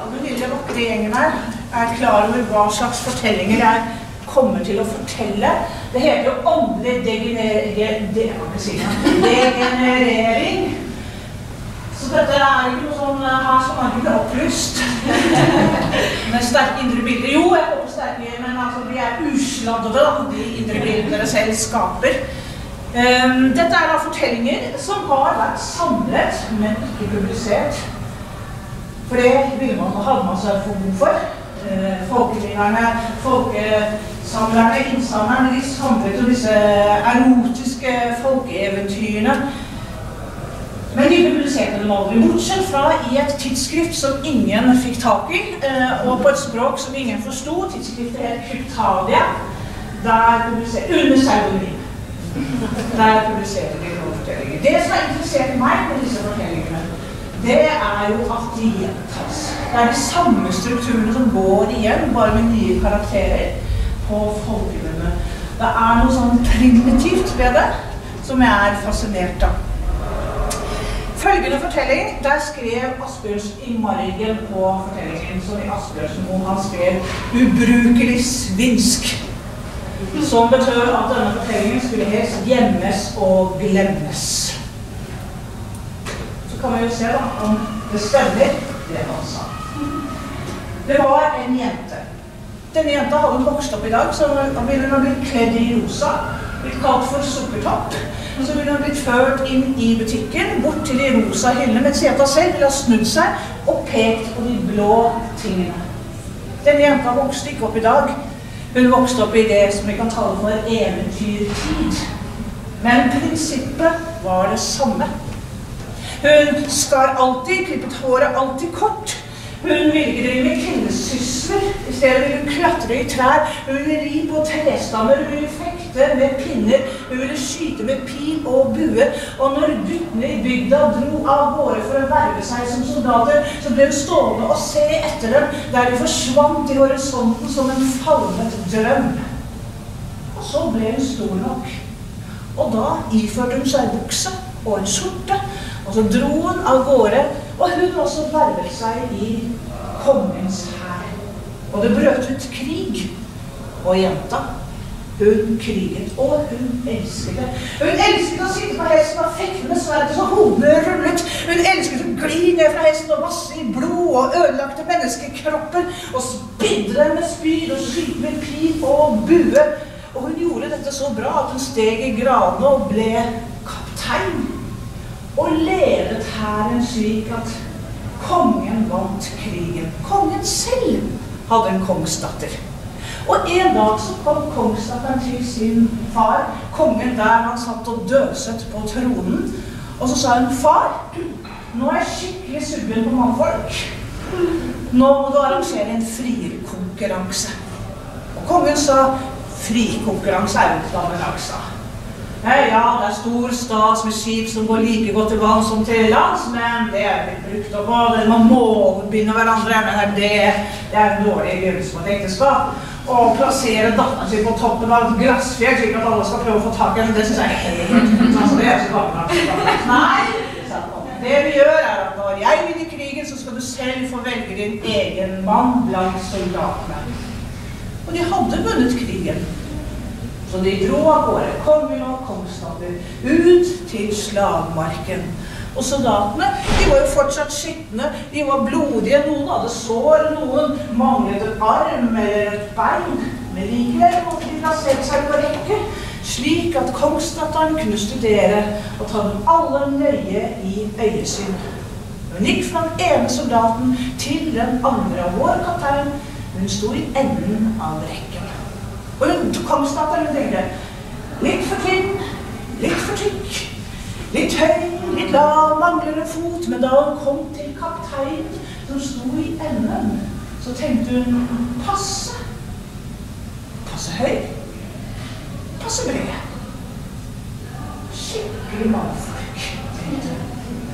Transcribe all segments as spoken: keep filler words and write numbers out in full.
alle lille vakre gjengen her er klar over hva slags fortellinger jeg kommer til å fortelle. Det heter jo åndelig degenerering. Degenerering. Så dette er ikke noe sånn her som er ikke opplyst. Med sterke indre bilder. Jo, jeg håper sterke, men altså, de er usladde, de indre bildene dere selv skaper. Um, dette er da fortellinger som har vært samlet, men ikke publisert. For det ville man ha man seg for god for. Uh, Folkevingerne, folkesamlerne, innsamlerne, de samlet jo disse erotiske folkeeventyrene. Men de publiserte dem aldri, bortsett fra i et tidsskrift som ingen fikk tak i, uh, og på et språk som ingen forstod. Tidsskriftet het Kryptadia, der publiserte, under pseudonym. Der publiserte de noen fortellinger. Det som har interessert meg med disse fortellingene, det er jo at de gjentas. Det er de samme strukturene som går igjen, bare med nye karakterer på folkemunne. Det er noe sånn primitivt ved det, som jeg er fascinert av. Følgende fortelling, der skrev Asbjørns i margen på fortellingen, som i Asbjørnsen, hvor han skrev ubrukelig svinsk. Som betød at denne fortellingen skulle helst gjemmes og glemmes. Så kan vi jo se da, om det stemmer, det han sa. Det var en jente. Denne jenta hadde vokst opp i dag, så ville hun blitt kledd i rosa, blitt kalt for sukkertopp. Så ville hun blitt ført inn i butikken, bort til de rosa hyllene, mens jenta selv ville ha snudd seg og pekt på de blå tingene. Denne jenta vokste ikke opp i dag. Hun vokste opp i det som vi kan kalle for eventyrtid. Men prinsippet var det samme. Hun skar alltid, klippet håret alltid kort. Hun ville ikke drive med kvinnesysler. I stedet ville hun klatre i trær. Hun ville ri på trestammer. Hun ville fekte med pinner. Hun ville skyte med pil og bue. Og når guttene i bygda dro av gårde for å verve seg som soldater, så ble hun stående og se etter dem, der de forsvant i horisonten som en falmet drøm. Og så ble hun stor nok. Og da iførte hun seg bukse og en skjorte, og så dro hun av gårde, og hun også vervet seg i kongens hær. Og det brøt ut krig. Og jenta, hun kriget, og hun elsket det. Hun elsket å sitte på hesten og fekte med sverdet så hodene rullet. Hun elsket å gli ned fra hesten og vasse i blod og ødelagte menneskekropper, og spidde dem med spyd og skyte med pil og bue. Og hun gjorde dette så bra at hun steg i gradene og ble kaptein. Og ledet hæren slik at kongen vant krigen. Kongen selv hadde en kongsdatter. Og en dag så kom kongsdatteren til sin far, kongen der han satt og døset på tronen. Og så sa hun, far, nå er jeg skikkelig suggen på mannfolk. Nå må du arrangere en frikonkurranse. Og kongen sa, frikonkurranse er jo ikke gammeldags. Ja, det er stor stas med skip som går like godt til vann som til lands, men det er blitt brukt opp av det. Man må binde hverandre, men det, det er en dårlig begynnelse på et ekteskap. Og plassere datteren sin på toppen av et glassfjell, slik at alle skal prøve å få tak i henne, det synes jeg er helt altså, det er så gammeldags. Nei, det vi gjør er at når jeg vinner krigen, så skal du selv få velge din egen mann blant soldatene. Og de hadde vunnet krigen. Så de dro av gårde, kongen og kongsdatter, ut til slagmarken. Og soldatene, de var jo fortsatt skittende, de var blodige, noen hadde sår, noen manglet et arm eller et bein. Men likevel måtte de plassere seg på rekke, slik at kongsdatteren kunne studere og ta dem alle nøye i øyesyn. Hun gikk fra den ene soldaten til den andre, og vår kaptein, hun sto i enden av rekken. Og kongsdatteren tenkte, litt for tynn, litt for tykk, litt høy, litt lav, mangler en fot, men da hun kom til kapteinen som sto i enden, så tenkte hun, passe, passe høy, passe bred, skikkelig mannfolk, tenkte hun.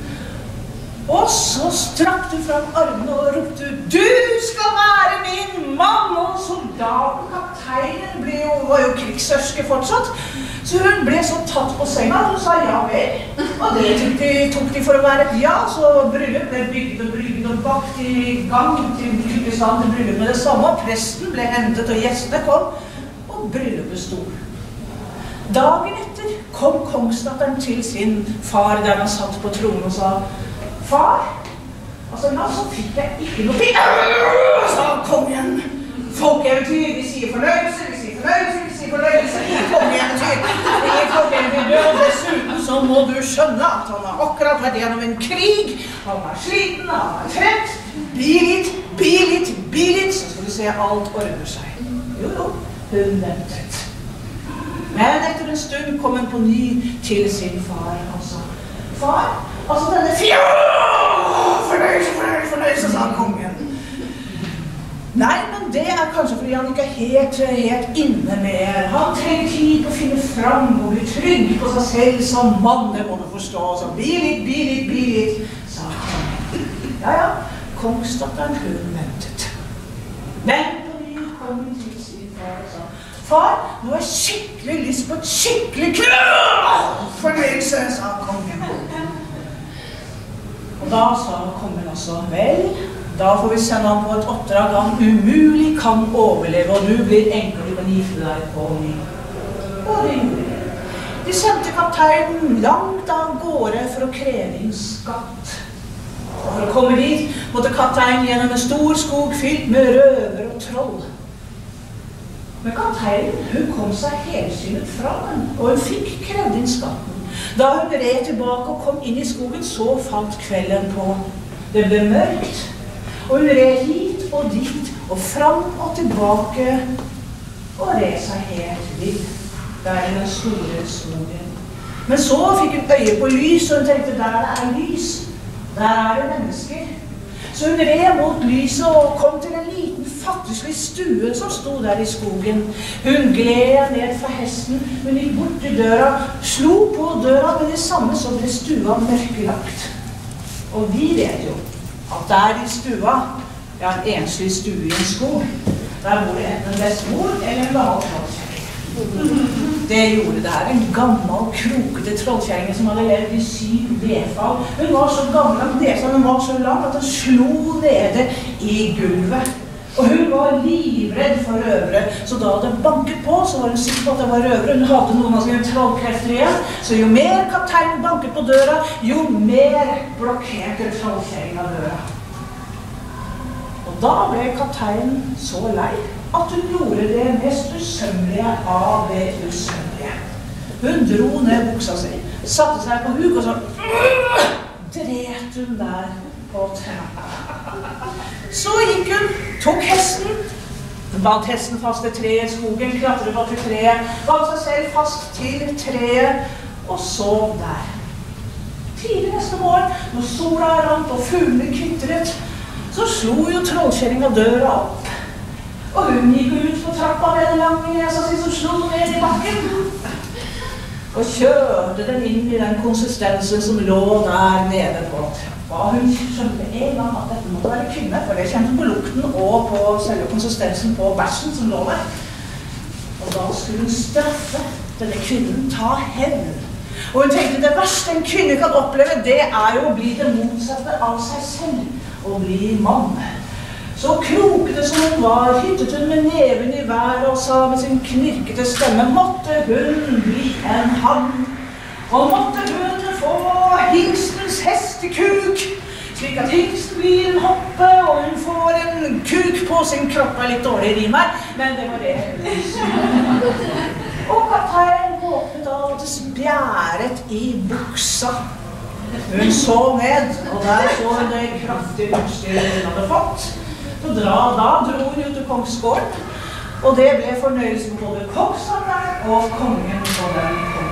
Og så strakte hun fram armene og ropte ut, du skal være min mann! Og soldaten, kapteinen, ble jo, var jo krigsørske fortsatt. Så hun ble så tatt på senga, og hun sa ja vel. Og det tok de, tok de for å være et ja, så bryllup ble bygd og brygd og bakt i gang til byggestand til bryllup med det samme. Presten ble hentet, og gjestene kom, og bryllupet sto. Dagen etter kom kongsdatteren til sin far der han satt på tronen og sa far, altså nå så fikk jeg ikke noe fint, sa kongen. Folkeeventyr, vi sier fornøyelse, vi sier fornøyelse, vi sier fornøyelse i folkeeventyr. I folkeeventyr, og dessuten så må du skjønne at han har akkurat vært gjennom en krig. Han er sliten, han er trett. Bi litt, bi litt, bi litt, så skal du se alt ordner seg. Jo, jo, hun ventet. Men etter en stund kom han på ny til sin far, og sa far, altså denne fjå, fornøyelse, fornøyelse, fornøyelse, sa kongen. Nei, men det er kanskje fordi han ikke er helt, helt inne mer. Han trenger tid på å finne fram og bli trygg på seg selv som mann, det må du forstå. Så bi litt, bi litt, bi litt, sa han. Ja, ja, kongsdatteren hun ventet. Men på ny kom hun til sin far og sa far, nå har jeg skikkelig lyst på et skikkelig fornøyelse, sa kongen. Og da sa kongen også vel, da får vi sende ham på et oppdrag han umulig kan overleve, og du blir enkel og gifte deg på ny. Og det gjorde de. De sendte kapteinen langt av gårde for å kreve inn skatt. Og for å komme dit måtte kapteinen gjennom en stor skog fylt med røver og troll. Men kapteinen, hun kom seg helsynet fra den, og hun fikk krevd inn skatten. Da hun red tilbake og kom inn i skogen, så falt kvelden på. Det ble mørkt. Og hun red hit og dit, og fram og tilbake, og red seg helt vill, der i den store skogen. Men så fikk hun øye på lys, og hun tenkte, der det er lys, der er det mennesker. Så hun red mot lyset og kom til en liten fattigslig stue som sto der i skogen. Hun gled ned fra hesten, hun gikk bort til døra, slo på døra, men det samme så ble stua mørkelagt. Og vi vet jo, at der i stua, ja, en enslig stue i en skog, der bor det enten en bestemor eller en gammel trollkjerring. Det gjorde det her, en gammel, krokete trollkjerring som hadde levd i syv vedfall. Hun var så gammel, hun var så lang at hun slo nede i gulvet. Og hun var livredd for røvere, så da det banket på, så var hun sikker på at det var røvere. Hun hadde noen av sine trollkrefter igjen, så jo mer kapteinen banket på døra, jo mer blokkerte trollkjerringa døra. Og da ble kapteinen så lei at hun gjorde det mest usømmelige av det usømmelige. Hun dro ned buksa si, satte seg på huk og så dret hun der på trappa. Så gikk hun, tok hesten, bandt hesten fast til treet i skogen, klatret opp til treet, bandt seg selv fast til treet, og sov der. Tidlig neste morgen, når sola rant og fuglene kvitret, så slo jo trollkjerringa døra opp. Og hun gikk ut på trappa med den lange nesa si som slo ned i bakken, og kjørte den inn i den konsistensen som lå der nede på trappa. Hun skjønte en gang at dette måtte være kvinne, for det kjente på lukten og på selve konsistensen på bæsjen som lå der. Og da skulle hun straffe denne kvinnen, ta hevn. Og hun tenkte det verste en kvinne kan oppleve, det er jo å bli det motsatte av seg selv, og bli mann. Så krokete som hun var, hyttet hun med neven i været og sa med sin knirkete stemme, måtte hun bli en hann, og måtte hun få hingstens hestekuk, slik at hingsten blir en hoppe, og hun får en kuk på sin kropp. Det er litt dårlig rim her, men det var det. Og kapteinen våknet av at det spjæret i buksa. Hun så ned, og der så hun det kraftige utstyret hun hadde fått. Så dra, da dro hun ut til kongsgården, og det ble fornøyelsen både kongshandleren og kongen på den kongen.